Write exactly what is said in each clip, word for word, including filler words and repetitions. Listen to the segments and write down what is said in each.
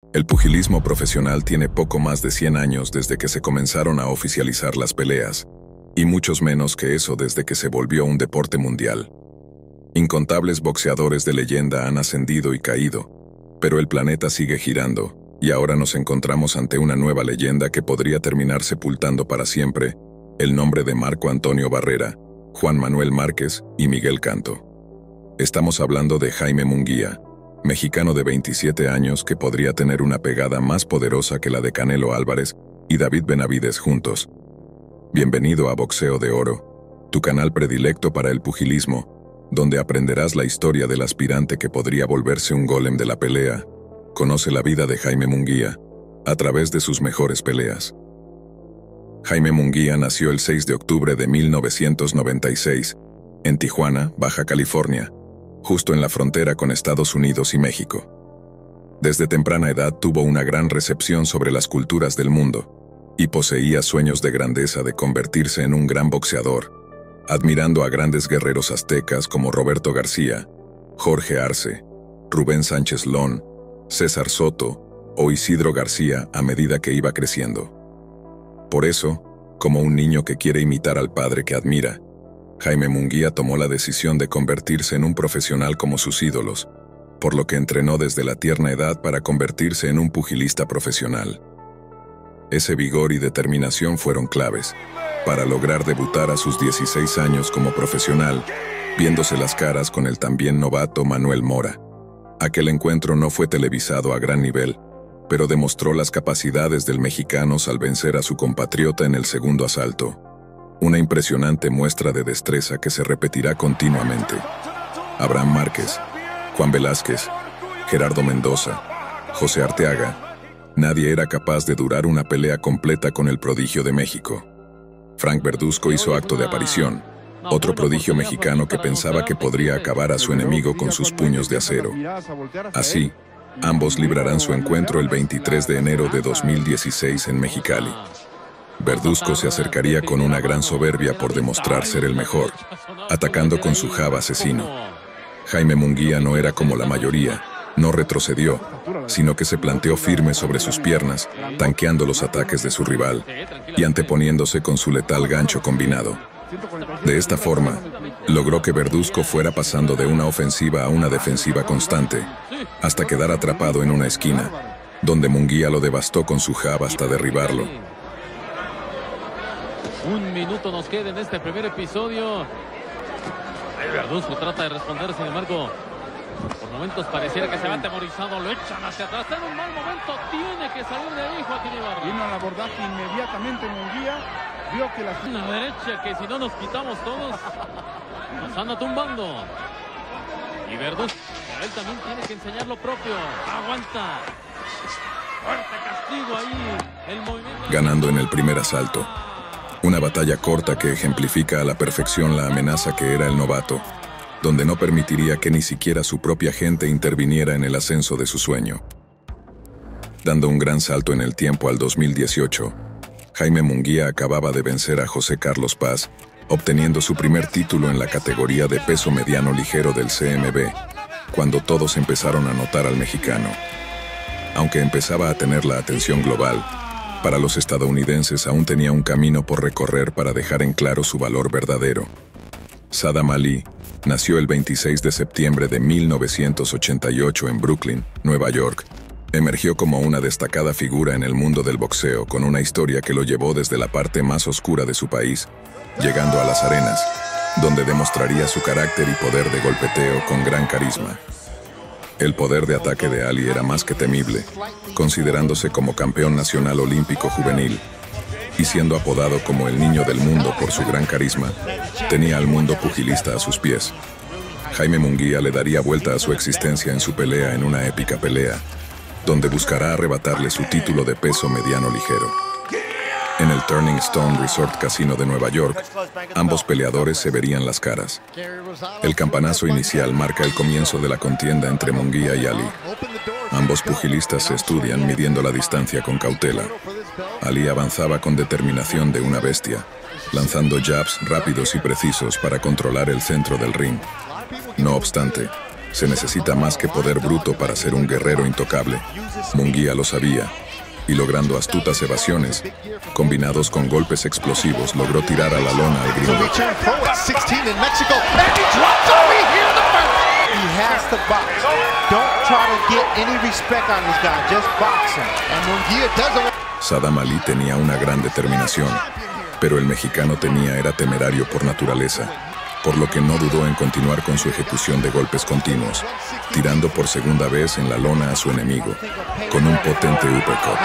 El pugilismo profesional tiene poco más de cien años desde que se comenzaron a oficializar las peleas, y muchos menos que eso desde que se volvió un deporte mundial. Incontables boxeadores de leyenda han ascendido y caído, pero el planeta sigue girando, y ahora nos encontramos ante una nueva leyenda que podría terminar sepultando para siempre el nombre de Marco Antonio Barrera, Juan Manuel Márquez y Miguel Canto. Estamos hablando de Jaime Munguía, mexicano de veintisiete años que podría tener una pegada más poderosa que la de Canelo Álvarez y David Benavides juntos. Bienvenido a Boxeo de Oro, tu canal predilecto para el pugilismo, donde aprenderás la historia del aspirante que podría volverse un golem de la pelea. Conoce la vida de Jaime Munguía a través de sus mejores peleas. Jaime Munguía nació el seis de octubre de mil novecientos noventa y seis, en Tijuana, Baja California, justo en la frontera con Estados Unidos y México. Desde temprana edad tuvo una gran recepción sobre las culturas del mundo, y poseía sueños de grandeza de convertirse en un gran boxeador, admirando a grandes guerreros aztecas como Roberto García, Jorge Arce, Rubén Sánchez Lón, César Soto o Isidro García a medida que iba creciendo. Por eso, como un niño que quiere imitar al padre que admira, Jaime Munguía tomó la decisión de convertirse en un profesional como sus ídolos, por lo que entrenó desde la tierna edad para convertirse en un pugilista profesional. Ese vigor y determinación fueron claves para lograr debutar a sus dieciséis años como profesional, viéndose las caras con el también novato Manuel Mora. Aquel encuentro no fue televisado a gran nivel, pero demostró las capacidades del mexicano al vencer a su compatriota en el segundo asalto. Una impresionante muestra de destreza que se repetirá continuamente. Abraham Márquez, Juan Velázquez, Gerardo Mendoza, José Arteaga. Nadie era capaz de durar una pelea completa con el prodigio de México. Frank Verduzco hizo acto de aparición, otro prodigio mexicano que pensaba que podría acabar a su enemigo con sus puños de acero. Así, ambos librarán su encuentro el veintitrés de enero de dos mil dieciséis en Mexicali. Verduzco se acercaría con una gran soberbia por demostrar ser el mejor, atacando con su jab asesino. Jaime Munguía no era como la mayoría, no retrocedió, sino que se planteó firme sobre sus piernas, tanqueando los ataques de su rival y anteponiéndose con su letal gancho combinado. De esta forma, logró que Verduzco fuera pasando de una ofensiva a una defensiva constante, hasta quedar atrapado en una esquina, donde Munguía lo devastó con su jab hasta derribarlo. Un minuto nos queda en este primer episodio. Verduzco trata de responder, sin embargo, por momentos pareciera que se va atemorizado, lo echan hacia atrás, está en un mal momento, tiene que salir de ahí Joaquín Ibarra. Vino al abordaje inmediatamente Munguía, vio que la... Una derecha que si no nos quitamos todos, nos anda tumbando. Y Verduzco, él también tiene que enseñar lo propio, aguanta. Fuerte castigo ahí, el movimiento... Ganando en el primer asalto. Una batalla corta que ejemplifica a la perfección la amenaza que era el novato, donde no permitiría que ni siquiera su propia gente interviniera en el ascenso de su sueño. Dando un gran salto en el tiempo al dos mil dieciocho, Jaime Munguía acababa de vencer a José Carlos Paz, obteniendo su primer título en la categoría de peso mediano ligero del C M B, cuando todos empezaron a notar al mexicano. Aunque empezaba a tener la atención global, para los estadounidenses aún tenía un camino por recorrer para dejar en claro su valor verdadero. Sadam Ali nació el veintiséis de septiembre de mil novecientos ochenta y ocho en Brooklyn, Nueva York. Emergió como una destacada figura en el mundo del boxeo con una historia que lo llevó desde la parte más oscura de su país, llegando a las arenas, donde demostraría su carácter y poder de golpeteo con gran carisma. El poder de ataque de Ali era más que temible, considerándose como campeón nacional olímpico juvenil, y siendo apodado como el niño del mundo por su gran carisma, tenía al mundo pugilista a sus pies. Jaime Munguía le daría vuelta a su existencia en su pelea en una épica pelea, donde buscará arrebatarle su título de peso mediano ligero. En el Turning Stone Resort Casino de Nueva York, ambos peleadores se verían las caras. El campanazo inicial marca el comienzo de la contienda entre Munguía y Ali. Ambos pugilistas se estudian midiendo la distancia con cautela. Ali avanzaba con determinación de una bestia, lanzando jabs rápidos y precisos para controlar el centro del ring. No obstante, Se necesita más que poder bruto para ser un guerrero intocable. Munguía lo sabía, y logrando astutas evasiones, combinados con golpes explosivos, logró tirar a la lona al gringo. Sadam Ali tenía una gran determinación, pero el mexicano tenía era temerario por naturaleza, por lo que no dudó en continuar con su ejecución de golpes continuos, tirando por segunda vez en la lona a su enemigo, con un potente uppercut.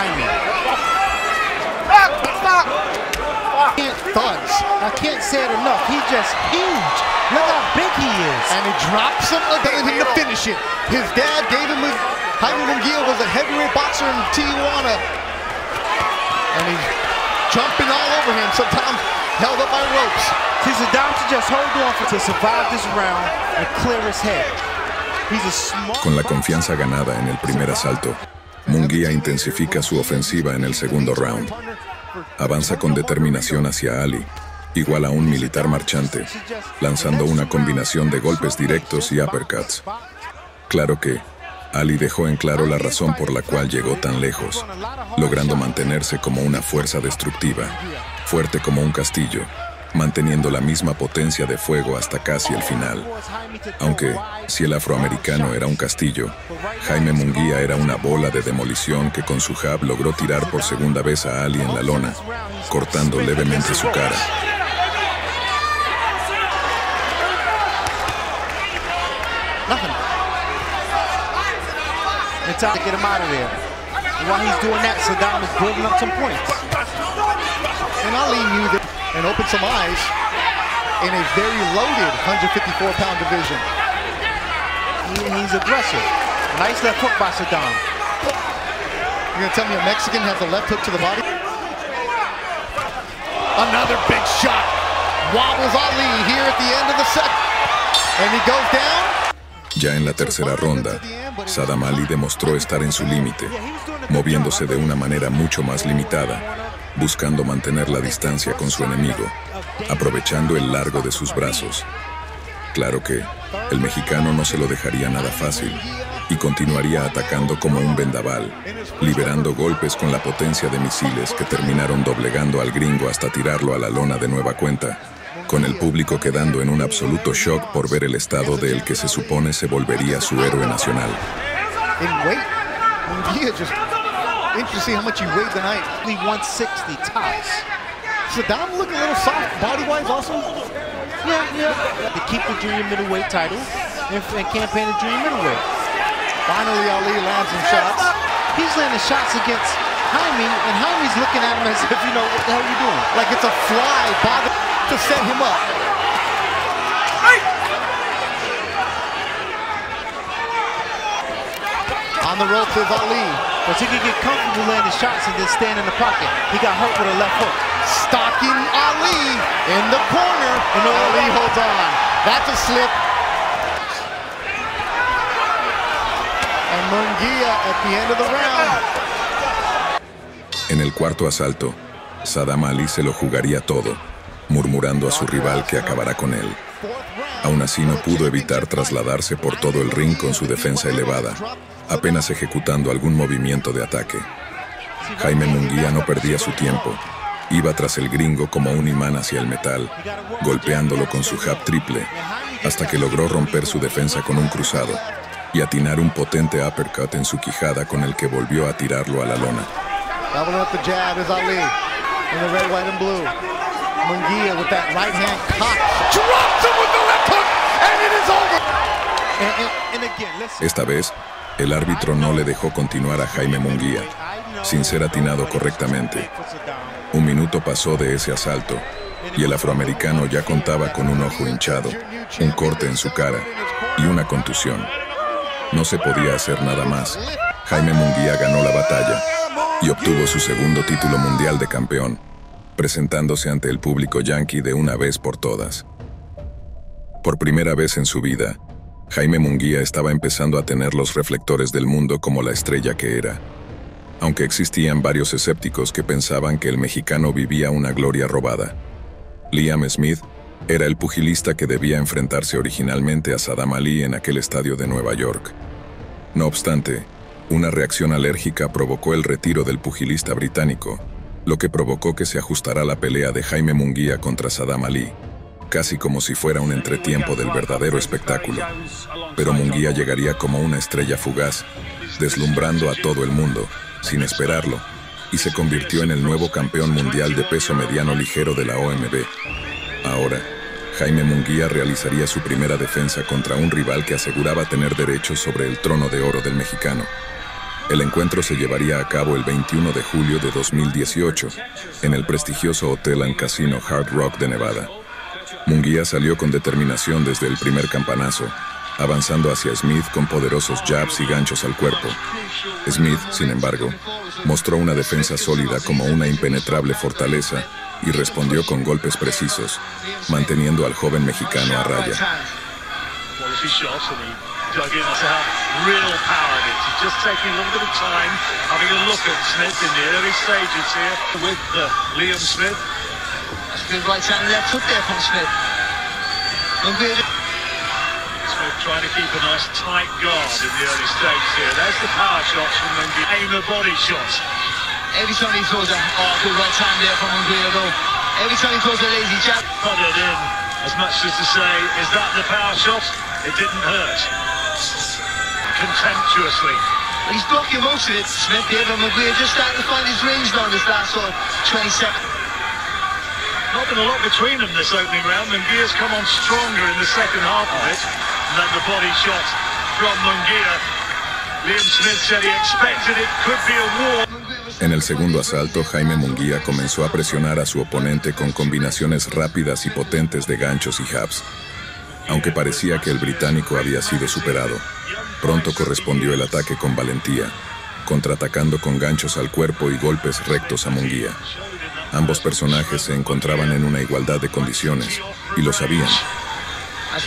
Thugs. I can't say it enough. He's just huge. Look how big he is. And he drops him again to finish it. His dad gave him his... Jaime Munguia was a heavyweight boxer in Tijuana. And he's jumping all over him, sometimes held up by ropes. See, Sadam to just hold on for, to survive this round and clear his head. He's a smart... Con la confianza ganada en el primer asalto, Munguia intensifica su ofensiva en el segundo round. Avanza con determinación hacia Ali, igual a un militar marchante, lanzando una combinación de golpes directos y uppercuts. Claro que Ali dejó en claro la razón por la cual llegó tan lejos, logrando mantenerse como una fuerza destructiva, fuerte como un castillo, manteniendo la misma potencia de fuego hasta casi el final. Aunque, si el afroamericano era un castillo, Jaime Munguia era una bola de demolición que con su jab logró tirar por segunda vez a Ali en la lona, cortando levemente su cara. It's time to get him out of there. While he's doing that, Sadam is building up some points. And Ali knew that and opened some eyes in a very loaded one fifty-four pound division. He, he's aggressive. Nice left hook by Sadam. You're gonna tell me a Mexican has a left hook to the body? Another big shot. Wobbles Ali here at the end of the set. And he goes down. Ya en la tercera ronda, Sadam Ali demostró estar en su límite, moviéndose de una manera mucho más limitada, buscando mantener la distancia con su enemigo, aprovechando el largo de sus brazos. Claro que el mexicano no se lo dejaría nada fácil y continuaría atacando como un vendaval, liberando golpes con la potencia de misiles que terminaron doblegando al gringo hasta tirarlo a la lona de nueva cuenta, con el público quedando en un absoluto shock por ver el estado de el que se supone se volvería su héroe nacional. Interesting to see how much he weighed tonight. one sixty tops. Sadam looking a little soft body-wise also. Yeah, yeah. To keep the junior middleweight title and, and campaign the junior middleweight. Finally, Ali lands some shots. He's landing shots against Jaime, and Jaime's looking at him as if, you know, what the hell are you doing? Like it's a fly by the to set him up. On the ropes is Ali. But he could get comfortable landing shots and then stand in the pocket. He got hurt with a left hook. Stalking Ali in the corner. And Ali holds on. That's a slip. And Munguia at the end of the round. En el cuarto asalto, Sadam Ali se lo jugaría todo, murmurando a su rival que acabará con él. Aún así no pudo evitar trasladarse por todo el ring con su defensa elevada, apenas ejecutando algún movimiento de ataque. Jaime Munguia no perdía su tiempo. Iba tras el gringo como un imán hacia el metal, golpeándolo con su jab triple, hasta que logró romper su defensa con un cruzado y atinar un potente uppercut en su quijada con el que volvió a tirarlo a la lona. Doubling up the jab is Ali in the red, white, and blue. Munguia with that right hand cock. Drops him with the left hook, and it is over. And, and, and again, listen. Esta vez, el árbitro no le dejó continuar a Jaime Munguia, sin ser atinado correctamente. Un minuto pasó de ese asalto, y el afroamericano ya contaba con un ojo hinchado, un corte en su cara y una contusión. No se podía hacer nada más. Jaime Munguia ganó la batalla y obtuvo su segundo título mundial de campeón, presentándose ante el público yanqui de una vez por todas. Por primera vez en su vida, Jaime Munguia estaba empezando a tener los reflectores del mundo como la estrella que era. Aunque existían varios escépticos que pensaban que el mexicano vivía una gloria robada. Liam Smith, Era el pugilista que debía enfrentarse originalmente a Saddam Ali en aquel estadio de Nueva York. No obstante, una reacción alérgica provocó el retiro del pugilista británico, lo que provocó que se ajustara la pelea de Jaime Munguía contra Saddam Ali, casi como si fuera un entretiempo del verdadero espectáculo. Pero Munguía llegaría como una estrella fugaz, deslumbrando a todo el mundo, sin esperarlo, y se convirtió en el nuevo campeón mundial de peso mediano ligero de la O M B. Ahora, Jaime Munguía realizaría su primera defensa contra un rival que aseguraba tener derechos sobre el trono de oro del mexicano. El encuentro se llevaría a cabo el veintiuno de julio de dos mil dieciocho, en el prestigioso Hotel and Casino Hard Rock de Nevada. Munguía salió con determinación desde el primer campanazo, avanzando hacia Smith con poderosos jabs y ganchos al cuerpo. Smith, sin embargo, mostró una defensa sólida como una impenetrable fortaleza y respondió con golpes precisos, manteniendo al joven mexicano a raya. Trying to keep a nice tight guard in the early stages here. There's the power shots from Munguia. Aim a body shot. Every time he throws a oh, good right hand there from Munguia though. Every time he throws a lazy jab. Put it in. As much as to say, is that the power shot? It didn't hurt. Contemptuously. Well, he's blocking most of it, Smith here, but Munguia just starting to find his range now this last sort of twenty seconds. Not been a lot between them this opening round. Munguia's come on stronger in the second half of it. And then the body shot from Munguia. Liam Smith said he expected it could be a war. En el segundo asalto, Jaime Munguía comenzó a presionar a su oponente con combinaciones rápidas y potentes de ganchos y jabs. Aunque parecía que el británico había sido superado, pronto correspondió el ataque con valentía, contraatacando con ganchos al cuerpo y golpes rectos a Munguía. Ambos personajes se encontraban en una igualdad de condiciones, y lo sabían. There's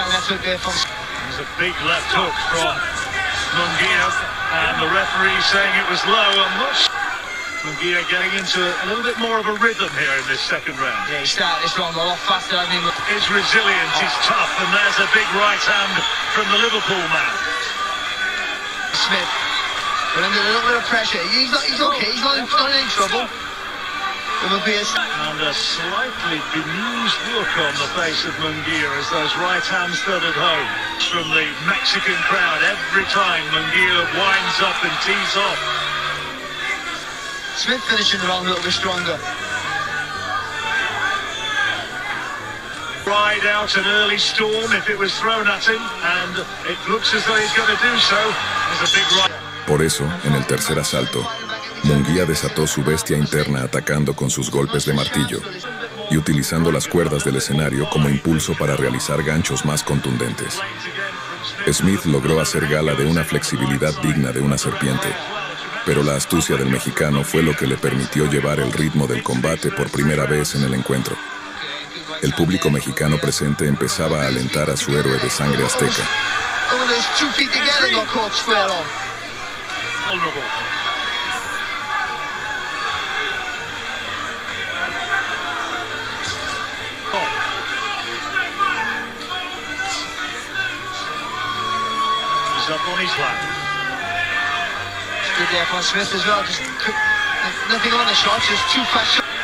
a big left hook from Munguia, and the referee saying it was low. I'm not sure. Munguia getting into a little bit more of a rhythm here in this second round. Yeah, he started this round a lot faster. I mean, he's resilient, he's tough, and there's a big right hand from the Liverpool man. Smith, but under a little bit of pressure. He's not, he's okay, he's not, he's not in any trouble. And a slightly bemused look on the face of Munguia as those right hands thudded home from the Mexican crowd every time Munguia winds up and tees off. Smith finishing the round a little bit stronger. Ride out an early storm if it was thrown at him, and it looks as though he's going to do so. There's a big right. Por eso, en el tercer asalto, Munguía desató su bestia interna atacando con sus golpes de martillo y utilizando las cuerdas del escenario como impulso para realizar ganchos más contundentes. Smith logró hacer gala de una flexibilidad digna de una serpiente, pero la astucia del mexicano fue lo que le permitió llevar el ritmo del combate por primera vez en el encuentro. El público mexicano presente empezaba a alentar a su héroe de sangre azteca. Up on his lap. Good there from Smith as well. Just quick, nothing on the shots, just two fast shots.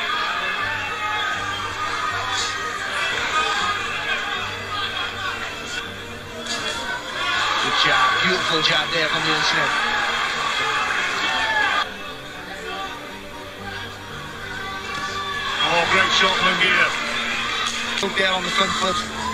Good jab, beautiful jab there from Liam Smith. Oh, great shot, Munguia. Hook there on the front foot.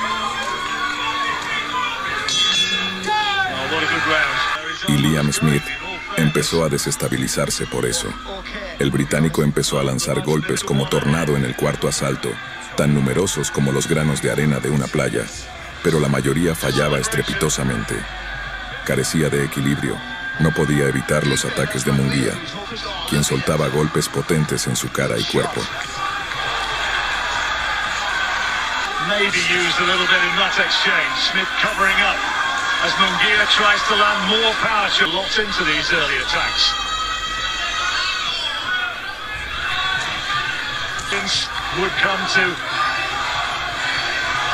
Y Liam Smith empezó a desestabilizarse por eso. El británico empezó a lanzar golpes como tornado en el cuarto asalto, tan numerosos como los granos de arena de una playa, pero la mayoría fallaba estrepitosamente. Carecía de equilibrio, no podía evitar los ataques de Munguía, quien soltaba golpes potentes en su cara y cuerpo. Maybe used a little bit in that exchange. Smith covering up as Munguia tries to land more power shots locked into these early attacks. Would come to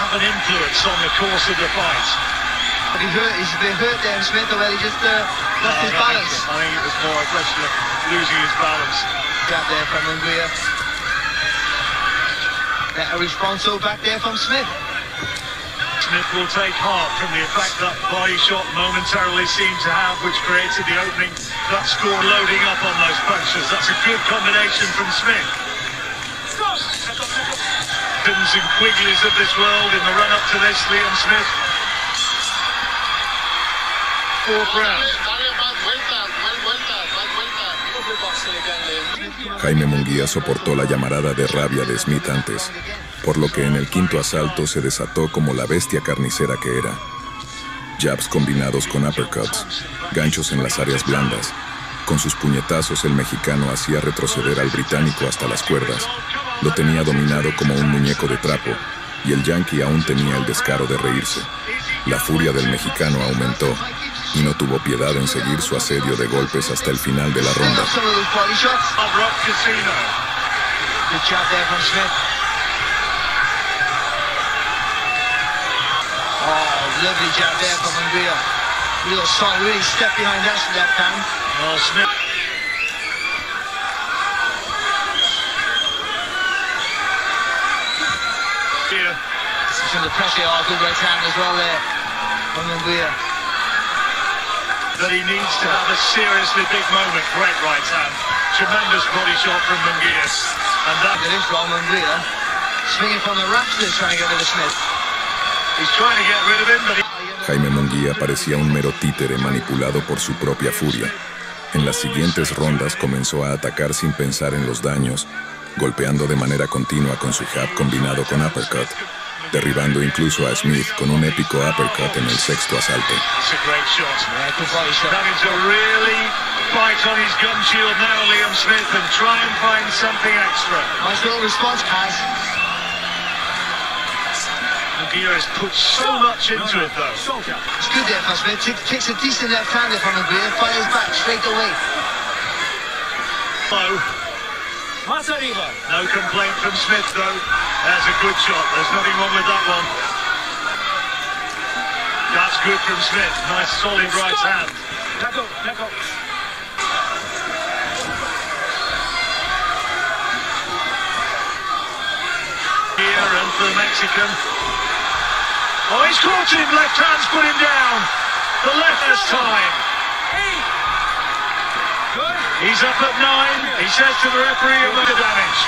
have an influence on the course of the fight. He hurt, he's been hurt there, Smith, or well, he just uh, lost No, his I balance. think, I think it was more a question of losing his balance. Jab there from Munguia. Better response though back there from Smith. Smith will take heart from the effect that body shot momentarily seemed to have, which created the opening. That score loading up on those punches. That's a good combination from Smith. Pins and Quigleys of this world in the run-up to this, Liam Smith. Fourth round. Jaime Munguía soportó la llamarada de rabia de Smith antes, por lo que en el quinto asalto se desató como la bestia carnicera que era. Jabs combinados con uppercuts, ganchos en las áreas blandas. Con sus puñetazos el mexicano hacía retroceder al británico hasta las cuerdas. Lo tenía dominado como un muñeco de trapo, y el yankee aún tenía el descaro de reírse. La furia del mexicano aumentó, y no tuvo piedad en seguir su asedio de golpes hasta el final de la ronda. Oh, lovely jab there from Munguia. Real solid, really step behind that left hand. Well, Smith. Here. He's under pressure, oh, good right hand as well there from Munguia. That he needs to have a seriously big moment. Great right hand. Tremendous body shot from Munguia. And that It is wrong, Munguia. Swinging from the rafters trying to get rid of Smith. he's trying to get rid of him, but he... Jaime Munguía parecía un mero títere manipulado por su propia furia. En las siguientes rondas comenzó a atacar sin pensar en los daños, golpeando de manera continua con su jab combinado con uppercut, derribando incluso a Smith con un épico uppercut en el sexto asalto. It's a great shot. Yeah, good body shot. That is to really fight on his gun shield now, Liam Smith, and try and find something extra. Nice little response, Kaz. Munguia has put so much into it, though. It's good there from Smith. Takes, takes a decent left hander from Munguia, fires back straight away. Low. No complaint from Smith, though. That's a good shot. There's nothing wrong with that one. That's good from Smith. Nice, solid right hand. Here and for the Mexican. Oh, he's caught him. Left hand's put him down. The left this time. He's up at nine. He says to the referee, "You're the damage."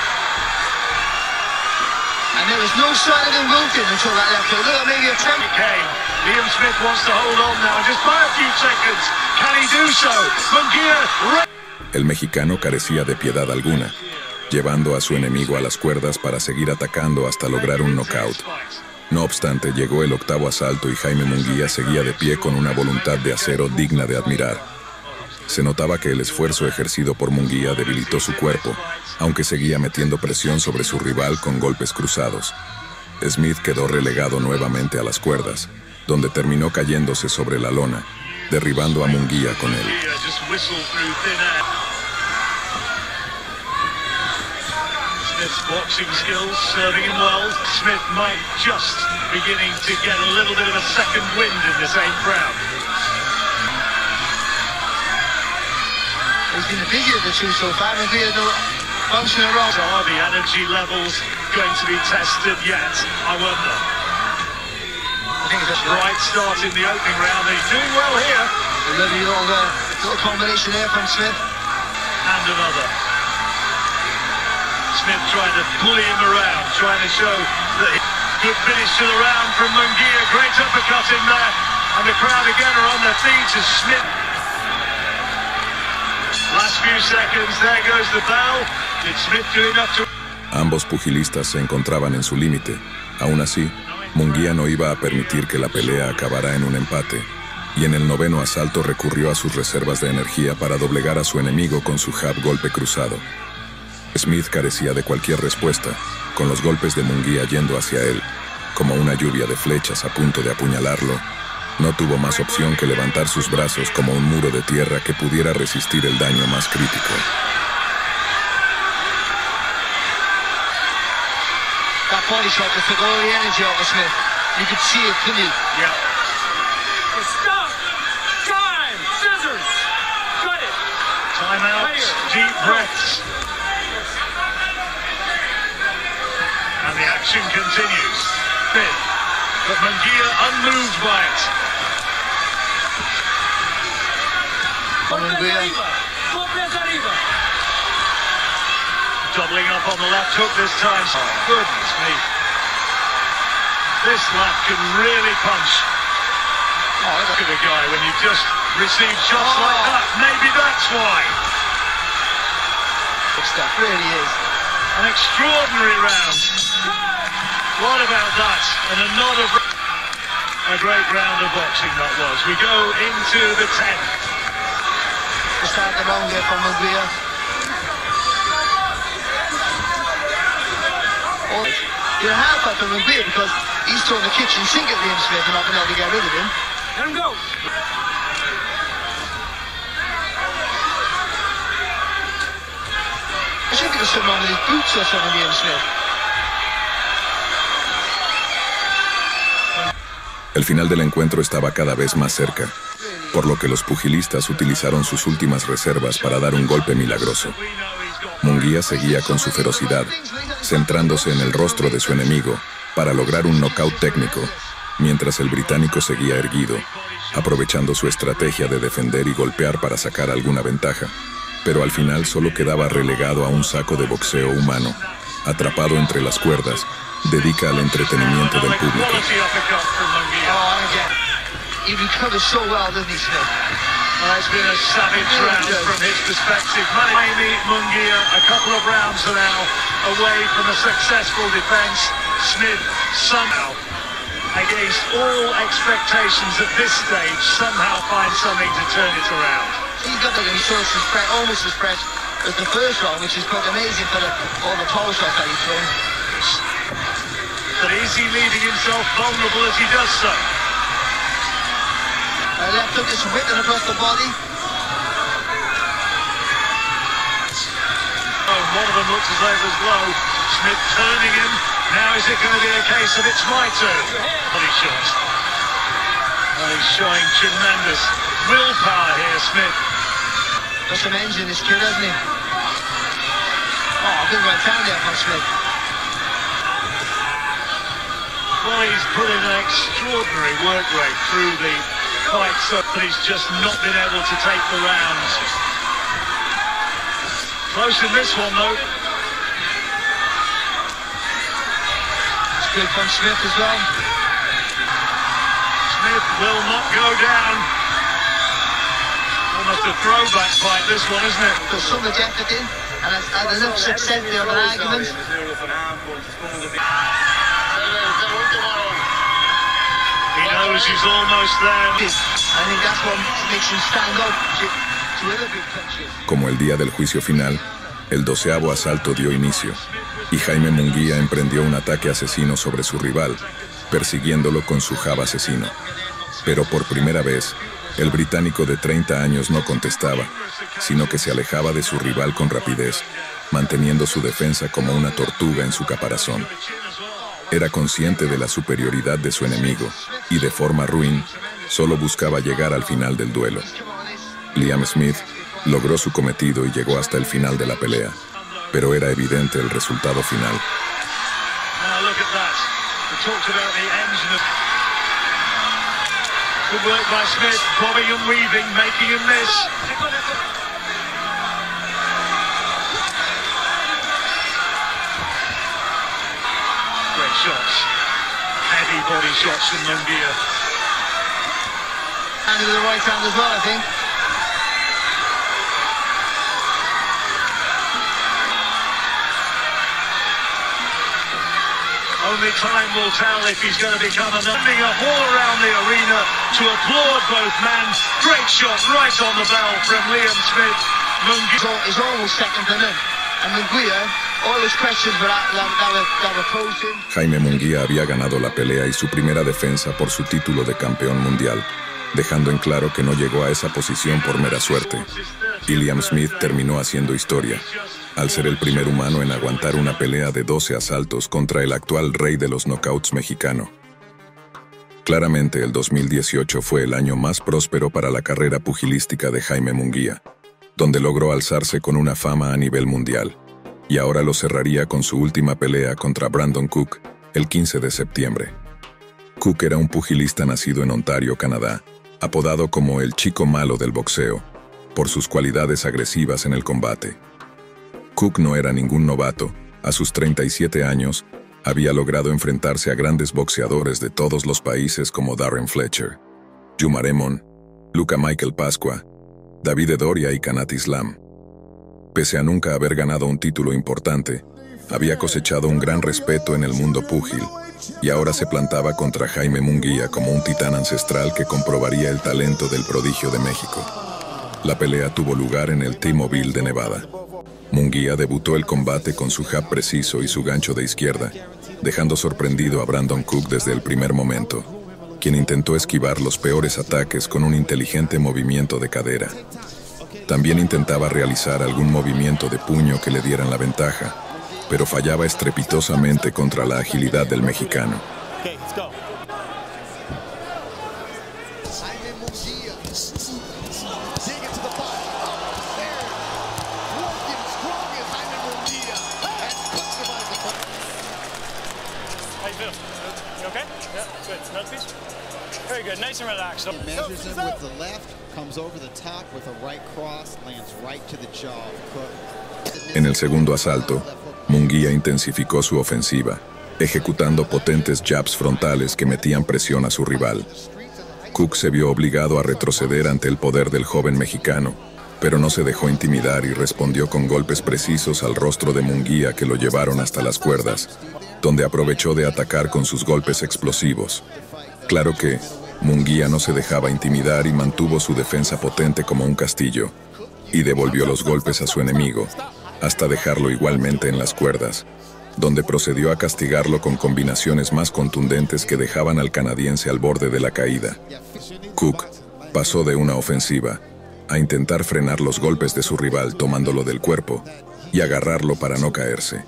And there was no sign of him wilting until that left hook. Look at maybe a attempt. Kane. Liam Smith wants to hold on now, just by a few seconds. Can he do so? Munguia. El mexicano carecía de piedad alguna, llevando a su enemigo a las cuerdas para seguir atacando hasta lograr un knockout. No obstante, llegó el octavo asalto y Jaime Munguía seguía de pie con una voluntad de acero digna de admirar. Se notaba que el esfuerzo ejercido por Munguía debilitó su cuerpo, aunque seguía metiendo presión sobre su rival con golpes cruzados. Smith quedó relegado nuevamente a las cuerdas, donde terminó cayéndose sobre la lona, derribando a Munguía con él. Just whistle through thin air. Smith's boxing skills serving him well. Smith might just beginning to get a little bit of a second wind in this eighth round. He's been the busier of the two so far. Munguia bouncing around. So are the energy levels going to be tested yet? I wonder. I think it's a Right start in the opening round. He's doing well here. A lovely little, uh, little combination there from Smith. And another. Smith trying to bully him around, trying to show that he... Good finish to the round from Munguia. Great uppercut in there. And the crowd again are on their feet as Smith... Last few seconds, there goes the bell. Did Smith do enough to... Ambos pugilistas se encontraban en su límite. Aún así, Munguía no iba a permitir que la pelea acabara en un empate, y en el noveno asalto recurrió a sus reservas de energía para doblegar a su enemigo con su jab golpe cruzado. Smith carecía de cualquier respuesta, con los golpes de Munguía yendo hacia él, como una lluvia de flechas a punto de apuñalarlo. No tuvo más opción que levantar sus brazos como un muro de tierra que pudiera resistir el daño más crítico. That body shot just took all the energy out of Smith. You could see it, couldn't you? Yeah. Stop! Time! Scissors! Cut it! Timeout, deep breaths. And the action continues. But Munguia unmoved by it. Munguia. Doubling up on the left hook this time. Oh, goodness me. This left can really punch. Oh, look at the guy when you just receive shots oh. like that. Maybe that's why. Good stuff, really is. An extraordinary round. What about that? And a nod of a great round of boxing that was. We go into the tenth. The start the round there from Munguia. Oh, you're half up from Munguia because he's throwing the kitchen sink at Liam Smith and not been able to get rid of him. Let him go. I should give something on his boots or something, Liam Smith. El final del encuentro estaba cada vez más cerca, por lo que los pugilistas utilizaron sus últimas reservas para dar un golpe milagroso. Munguia seguía con su ferocidad, centrándose en el rostro de su enemigo para lograr un knockout técnico, mientras el británico seguía erguido, aprovechando su estrategia de defender y golpear para sacar alguna ventaja, pero al final solo quedaba relegado a un saco de boxeo humano, atrapado entre las cuerdas, dedica al entretenimiento del público. He recovers so well, doesn't he, Smith? Well, it's been a savage round from his perspective. Jaime Munguia, a couple of rounds now away from a successful defense. Smith somehow, against all expectations at this stage, somehow finds something to turn it around. He's got the resources fresh, almost as fresh as the first round, which is quite amazing for the, all the power shots that he's thrown. But is he leaving himself vulnerable as he does so? Uh, left hook is whipping across the body. Oh, one of them looks as though it was low. Smith turning him. Now is it going to be a case of it's my turn? Body shot. Oh, he's showing tremendous willpower here, Smith. Got some engine, this kid, hasn't he? Oh, good right hand there from Smith. Well, he's put in an extraordinary work rate through the fight, so he's just not been able to take the rounds. Close in this one, though. It's good from Smith as well. Smith will not go down. Almost a throwback fight, this one, isn't it? Got some ejected in, and has had enough success there of an argument. He knows he's almost there. I think that's what makes him stand up to, to other big punches. Como el día del juicio final, el doceavo asalto dio inicio, y Jaime Munguia emprendió un ataque asesino sobre su rival, persiguiéndolo con su jab asesino. Pero por primera vez, el británico de treinta años no contestaba, sino que se alejaba de su rival con rapidez, manteniendo su defensa como una tortuga en su caparazón. Era consciente de la superioridad de su enemigo, y de forma ruin, solo buscaba llegar al final del duelo. Liam Smith logró su cometido y llegó hasta el final de la pelea, pero era evidente el resultado final. Good work by Smith, bobbing and weaving, making him miss. Great shots. Heavy body shots from Munguia. And with the right hand as well, I think. Only time will tell if he's going to become a running up all around the arena to applaud both men. Great shot right on the bell from Liam Smith. Munguia is almost second to none. And Munguia, all his questions were that, that, that, were, that were posed him. Jaime Munguia había ganado la pelea y su primera defensa por su título de campeón mundial, dejando en claro que no llegó a esa posición por mera suerte. Y Liam Smith terminó haciendo historia, al ser el primer humano en aguantar una pelea de doce asaltos contra el actual rey de los knockouts mexicano. Claramente el dos mil dieciocho fue el año más próspero para la carrera pugilística de Jaime Munguía, donde logró alzarse con una fama a nivel mundial, y ahora lo cerraría con su última pelea contra Brandon Cook el quince de septiembre. Cook era un pugilista nacido en Ontario, Canadá, apodado como el chico malo del boxeo, por sus cualidades agresivas en el combate. Cook no era ningún novato. A sus treinta y siete años, había logrado enfrentarse a grandes boxeadores de todos los países como Darren Fletcher, Yuma Raymond, Luca Michael Pascua, David Doria y Kanat Islam. Pese a nunca haber ganado un título importante, había cosechado un gran respeto en el mundo púgil, y ahora se plantaba contra Jaime Munguía como un titán ancestral que comprobaría el talento del prodigio de México. La pelea tuvo lugar en el T-Mobile de Nevada. Munguía debutó el combate con su jab preciso y su gancho de izquierda, dejando sorprendido a Brandon Cook desde el primer momento, quien intentó esquivar los peores ataques con un inteligente movimiento de cadera. También intentaba realizar algún movimiento de puño que le dieran la ventaja, pero fallaba estrepitosamente contra la agilidad del mexicano. Very good, nice and relaxed. Measures him with the left, comes over the top with a right cross, lands right to the jaw of Cook. En el segundo asalto, Munguía intensificó su ofensiva, ejecutando potentes jabs frontales que metían presión a su rival. Cook se vio obligado a retroceder ante el poder del joven mexicano, pero no se dejó intimidar y respondió con golpes precisos al rostro de Munguía que lo llevaron hasta las cuerdas, donde aprovechó de atacar con sus golpes explosivos. Claro que Munguía no se dejaba intimidar y mantuvo su defensa potente como un castillo, y devolvió los golpes a su enemigo, hasta dejarlo igualmente en las cuerdas, donde procedió a castigarlo con combinaciones más contundentes que dejaban al canadiense al borde de la caída. Cook pasó de una ofensiva a intentar frenar los golpes de su rival tomándolo del cuerpo y agarrarlo para no caerse.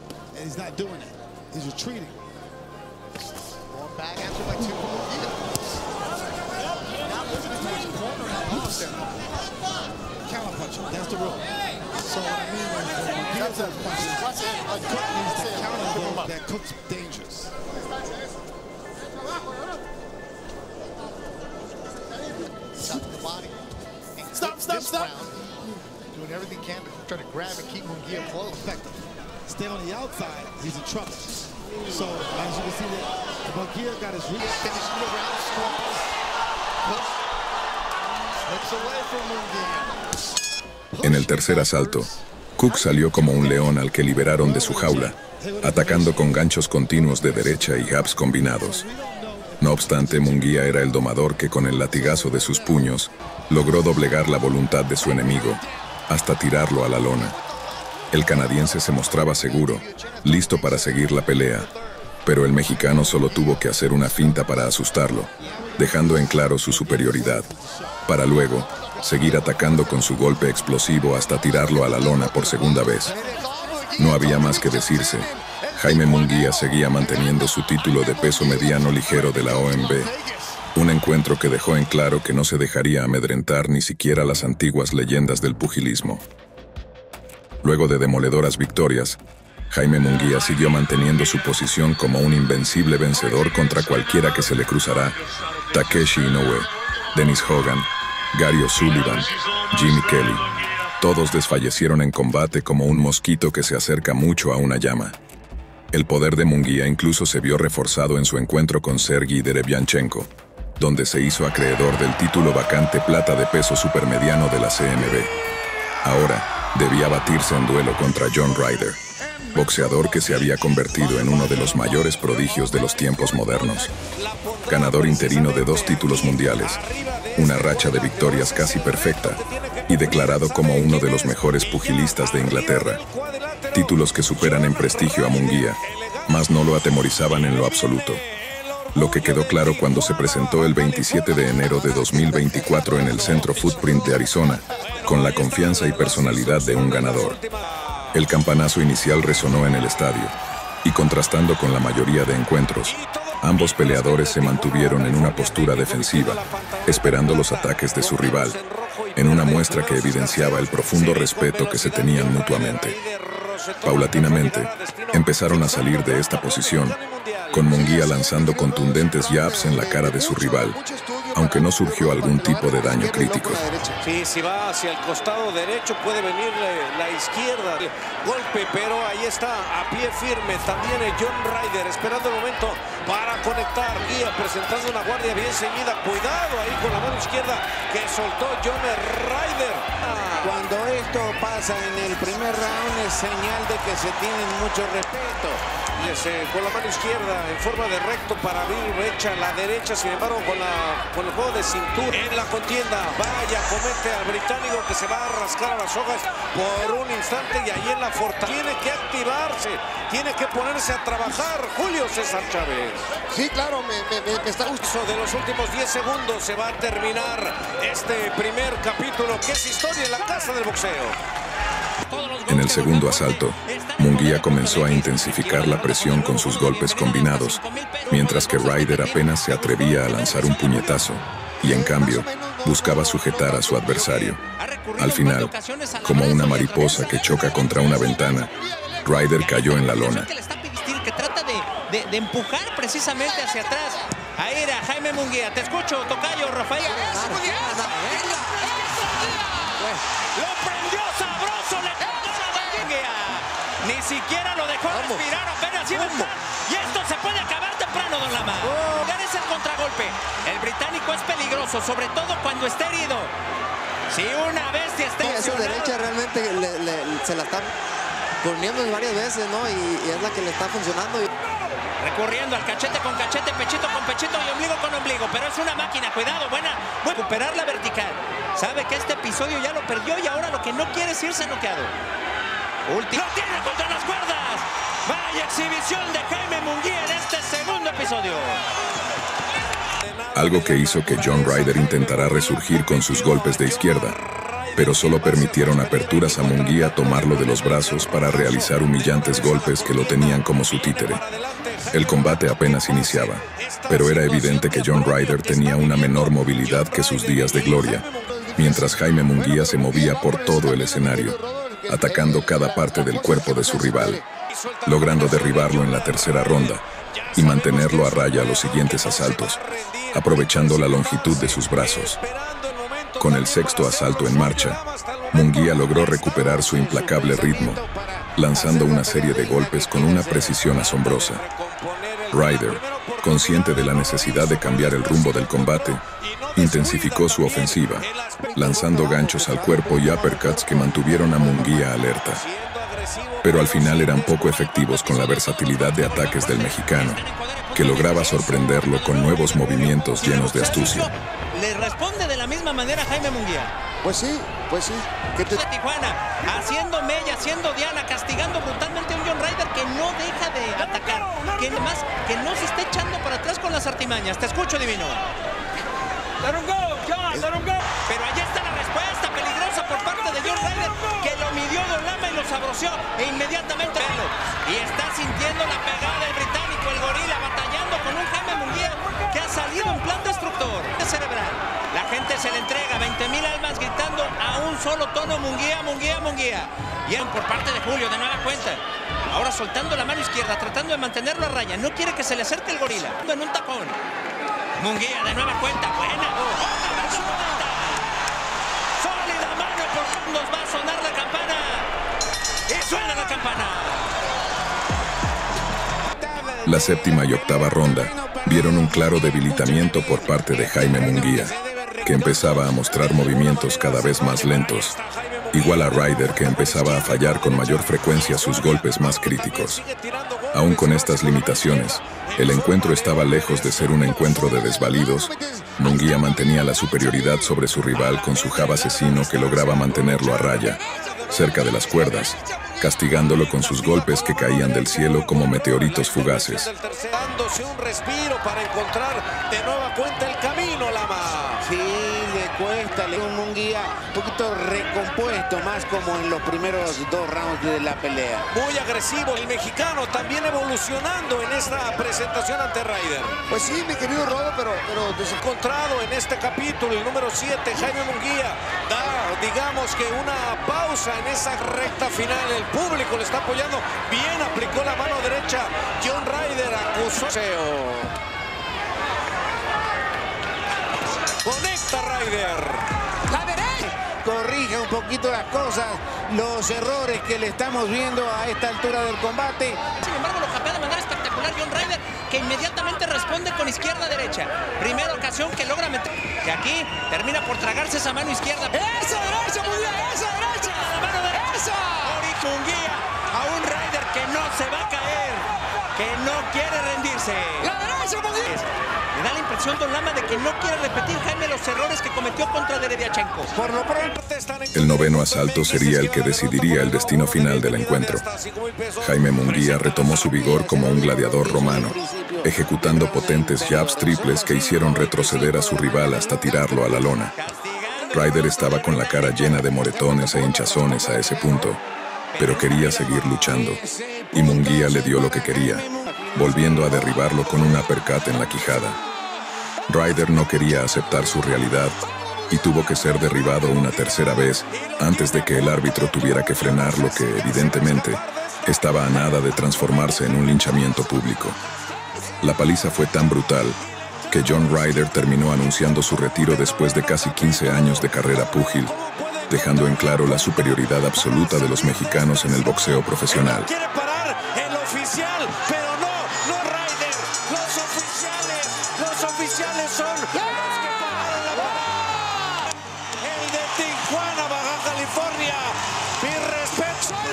Stop, stop, stop. Doing everything he can to try to grab and keep Munguía close. Effective. Stay on the outside, he's in trouble. So, as you can see, that Munguía got his reach. Finishing the round strong. Slips away from Munguía. En el tercer asalto, Cook salió como un león al que liberaron de su jaula, atacando con ganchos continuos de derecha y jabs combinados. No obstante, Munguía era el domador que con el latigazo de sus puños logró doblegar la voluntad de su enemigo, hasta tirarlo a la lona. El canadiense se mostraba seguro, listo para seguir la pelea, pero el mexicano solo tuvo que hacer una finta para asustarlo, dejando en claro su superioridad, para luego seguir atacando con su golpe explosivo hasta tirarlo a la lona por segunda vez. No había más que decirse. Jaime Munguía seguía manteniendo su título de peso mediano ligero de la O M B, un encuentro que dejó en claro que no se dejaría amedrentar ni siquiera las antiguas leyendas del pugilismo. Luego de demoledoras victorias, Jaime Munguía siguió manteniendo su posición como un invencible vencedor contra cualquiera que se le cruzará: Takeshi Inoue, Dennis Hogan, Gary O'Sullivan, Jimmy Kelly. Todos desfallecieron en combate como un mosquito que se acerca mucho a una llama. El poder de Munguía incluso se vio reforzado en su encuentro con Sergey Derevianchenko, donde se hizo acreedor del título vacante plata de peso supermediano de la C M B. Ahora, debía batirse en duelo contra John Ryder, boxeador que se había convertido en uno de los mayores prodigios de los tiempos modernos. Ganador interino de dos títulos mundiales, una racha de victorias casi perfecta, y declarado como uno de los mejores pugilistas de Inglaterra. Títulos que superan en prestigio a Munguía, mas no lo atemorizaban en lo absoluto. Lo que quedó claro cuando se presentó el veintisiete de enero de dos mil veinticuatro en el Centro Footprint de Arizona, con la confianza y personalidad de un ganador. El campanazo inicial resonó en el estadio, y contrastando con la mayoría de encuentros, Ambos peleadores se mantuvieron en una postura defensiva, esperando los ataques de su rival, en una muestra que evidenciaba el profundo respeto que se tenían mutuamente. Paulatinamente, empezaron a salir de esta posición, con Munguía lanzando contundentes jabs en la cara de su rival, aunque no surgió algún tipo de daño crítico. Sí, si va hacia el costado derecho puede venir la izquierda. Golpe, pero ahí está, a pie firme. También el John Ryder esperando el momento para conectar. Guía presentando una guardia bien ceñida. Cuidado ahí con la mano izquierda que soltó John Ryder. Cuando esto pasa en el primer round es señal de que se tienen mucho respeto. Y ese, con la mano izquierda en forma de recto para abrir brecha, la derecha sin embargo con, la, con el juego de cintura en la contienda. Vaya, comete al británico que se va a rascar a las hojas por un instante y ahí en la fortaleza. Tiene que activarse, tiene que ponerse a trabajar Julio César Chávez. Sí, claro, me, me, me está gustando. De los últimos diez segundos se va a terminar este primer capítulo que es historia en la casa del boxeo. En el segundo asalto, Munguía comenzó a intensificar la presión con sus golpes combinados, mientras que Ryder apenas se atrevía a lanzar un puñetazo, y en cambio, buscaba sujetar a su adversario. Al final, como una mariposa que choca contra una ventana, Ryder cayó en la lona. Que trata de, de, de empujar precisamente hacia atrás. Ahí era Jaime Munguía. Te escucho, tocayo, Rafael. Lo prendió sabroso, le tocó a Munguía. Ni siquiera lo dejó Vamos. respirar, apenas iba a estar. Y esto se puede acabar temprano, don Lama. Oh. Es el contragolpe. El británico es peligroso, sobre todo cuando esté herido. Si una bestia está sí, esa derecha realmente le, le, se la están poniendo varias veces, ¿no? Y, y es la que le está funcionando. Recurriendo al cachete con cachete, pechito con pechito y ombligo con ombligo. Pero es una máquina, cuidado, buena. Bueno, recuperar la vertical. Sabe que este episodio ya lo perdió y ahora lo que no quiere es irse noqueado. Último. ¡Lo tiene contra las cuerdas! Vaya exhibición de Jaime Munguía en este segundo episodio. Algo que hizo que John Ryder intentara resurgir con sus golpes de izquierda, pero solo permitieron aperturas a Munguía tomarlo de los brazos para realizar humillantes golpes que lo tenían como su títere. El combate apenas iniciaba, pero era evidente que John Ryder tenía una menor movilidad que sus días de gloria, mientras Jaime Munguía se movía por todo el escenario, atacando cada parte del cuerpo de su rival, logrando derribarlo en la tercera ronda y mantenerlo a raya a los siguientes asaltos, aprovechando la longitud de sus brazos. Con el sexto asalto en marcha, Munguía logró recuperar su implacable ritmo, lanzando una serie de golpes con una precisión asombrosa. Ryder, consciente de la necesidad de cambiar el rumbo del combate, intensificó su ofensiva, lanzando ganchos al cuerpo y uppercuts que mantuvieron a Munguía alerta. Pero al final eran poco efectivos con la versatilidad de ataques del mexicano, que lograba sorprenderlo con nuevos movimientos llenos de astucia. Le responde de la misma manera Jaime Munguía. Pues sí, pues sí. ¿Qué te... Tijuana, haciendo mella, haciendo diana, castigando brutalmente a un John Ryder que no deja de atacar, que además que no se está echando para atrás con las artimañas. Te escucho, Divino. Let him go, John, let him go. Pero allí está la respuesta peligrosa por parte de John Ryder, que lo midió Don Lama y lo sabroció e inmediatamente velo. Y está sintiendo la pegada del británico, el gorila, batallando con un Jaime Munguía que ha salido en plan destructor cerebral. La gente se le entrega, veinte mil almas gritando a un solo tono, Munguía, Munguía, Munguía. Y por parte de Julio, de nueva cuenta. Ahora soltando la mano izquierda, tratando de mantenerlo a raya. No quiere que se le acerque el gorila. En un tapón. Munguía, de nueva cuenta, buena. ¡Otra vez vuelta! Sólida mano por segundos, va a sonar la campana. Y suena la campana. La séptima y octava ronda vieron un claro debilitamiento por parte de Jaime Munguía, que empezaba a mostrar movimientos cada vez más lentos, igual a Ryder, que empezaba a fallar con mayor frecuencia sus golpes más críticos. Aún con estas limitaciones, el encuentro estaba lejos de ser un encuentro de desvalidos. Munguía mantenía la superioridad sobre su rival con su jab asesino que lograba mantenerlo a raya, cerca de las cuerdas, castigándolo con sus golpes que caían del cielo como meteoritos fugaces. Dándose un respiro para encontrar de nueva cuenta el camino, Lama. Sí, le cuesta. Un Munguía un poquito recompuesto, más como en los primeros dos rounds de la pelea. Muy agresivo el mexicano, también evolucionando en esta presentación ante Ryder. Pues sí, mi querido Rodo, pero, pero desencontrado en este capítulo, el número siete, Jaime Munguía, da, digamos que una pausa en esa recta final. El público le está apoyando. Bien aplicó la mano derecha. John Ryder acusó. Conecta Ryder. La derecha. Corrija un poquito las cosas, los errores que le estamos viendo a esta altura del combate. Sin embargo, lo capea de manera espectacular John Ryder, que inmediatamente responde con izquierda-derecha. Primera ocasión que logra meter. Que aquí termina por tragarse esa mano izquierda. ¡Esa derecha, Munguía! ¡Esa derecha! ¡La mano derecha! Munguía a un Ryder que no se va a caer, que no quiere rendirse. ¡La derecha, Munguía! Me da la impresión, Don Lama, de que no quiere repetir Jaime los errores que cometió contra Derediachenko. Por lo pronto, el noveno asalto sería el que decidiría el destino final del encuentro. Jaime Munguía retomó su vigor como un gladiador romano, ejecutando potentes jabs triples que hicieron retroceder a su rival hasta tirarlo a la lona. Ryder estaba con la cara llena de moretones e hinchazones a ese punto, pero quería seguir luchando, y Munguía le dio lo que quería, volviendo a derribarlo con un uppercut en la quijada. Ryder no quería aceptar su realidad y tuvo que ser derribado una tercera vez antes de que el árbitro tuviera que frenar lo que, evidentemente, estaba a nada de transformarse en un linchamiento público. La paliza fue tan brutal que John Ryder terminó anunciando su retiro después de casi quince años de carrera púgil, dejando en claro la superioridad absoluta de los mexicanos en el boxeo profesional. Quiere parar el oficial, pero no, no Ryder. Los oficiales, los oficiales son los que pararon la bola. El de Tijuana, Baja California. Mi respeto. ¡Soy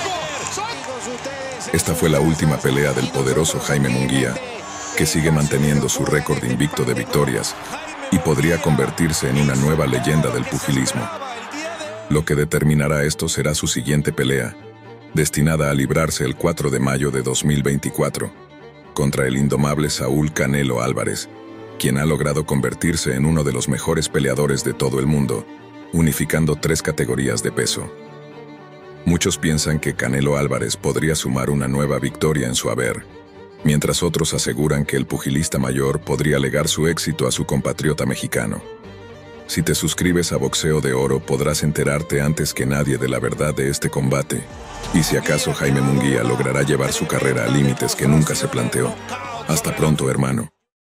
brujo! Esta fue la última pelea del poderoso Jaime Munguía, que sigue manteniendo su récord invicto de victorias y podría convertirse en una nueva leyenda del pugilismo. Lo que determinará esto será su siguiente pelea, destinada a librarse el cuatro de mayo de dos mil veinticuatro, contra el indomable Saúl Canelo Álvarez, quien ha logrado convertirse en uno de los mejores peleadores de todo el mundo, unificando tres categorías de peso. Muchos piensan que Canelo Álvarez podría sumar una nueva victoria en su haber, mientras otros aseguran que el pugilista mayor podría legar su éxito a su compatriota mexicano. Si te suscribes a Boxeo de Oro podrás enterarte antes que nadie de la verdad de este combate, y si acaso Jaime Munguía logrará llevar su carrera a límites que nunca se planteó. Hasta pronto, hermano.